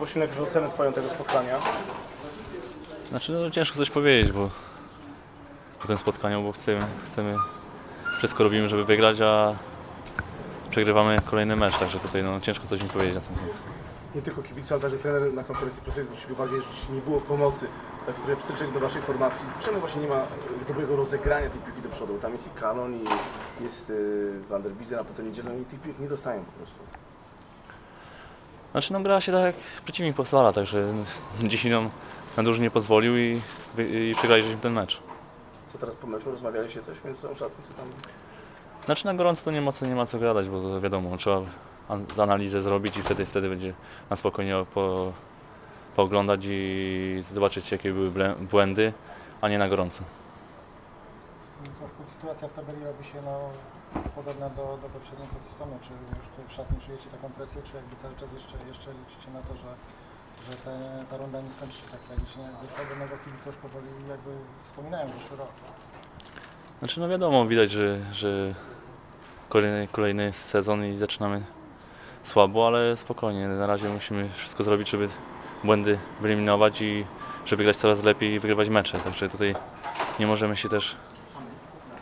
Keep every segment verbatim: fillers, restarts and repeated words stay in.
poprosimy najpierw o ocenę Twoją tego spotkania. Znaczy, no, ciężko coś powiedzieć, bo po tym spotkaniu, bo chcemy, chcemy wszystko robimy, żeby wygrać, a przegrywamy kolejny mecz, także tutaj no, ciężko coś mi powiedzieć na ten temat. Nie tylko kibice, ale także trener na konferencji prasowej zwrócił uwagę, że nie było pomocy, taki trochę przytyczek do Waszej formacji. Czemu właśnie nie ma dobrego rozegrania tej piłki do przodu? Tam jest i Kanon, i jest Van der Biesen, a potem Niedzielą i tych piłek nie dostają po prostu. Znaczy, no, gra się tak, jak przeciwnik pozwala, także dzisiaj nam na dużo nie pozwolił i, i przegraliśmy ten mecz. Co teraz po meczu? Rozmawialiście coś między sobą, szatni, co tam? Znaczy, na gorąco to nie ma co, nie ma co gadać, bo to wiadomo, trzeba z analizę zrobić i wtedy, wtedy będzie na spokojnie po, pooglądać i zobaczyć, jakie były błędy, a nie na gorąco. Sytuacja w tabeli robi się no, podobna do, do poprzedniego sezonu. Czy już tutaj w szatni czujecie taką presję, czy jakby cały czas jeszcze, jeszcze liczycie na to, że, że te, ta runda nie skończy się tak tragicznie jak zeszłego, no bo kibice już powoli jakby wspominają zeszły rok. Znaczy, no wiadomo, widać, że, że kolejny, kolejny sezon i zaczynamy słabo, ale spokojnie. Na razie musimy wszystko zrobić, żeby błędy wyeliminować i żeby grać coraz lepiej i wygrywać mecze. Także tutaj nie możemy się też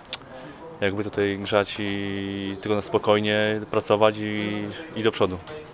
jakby tutaj grzać i tylko na spokojnie pracować i, i do przodu.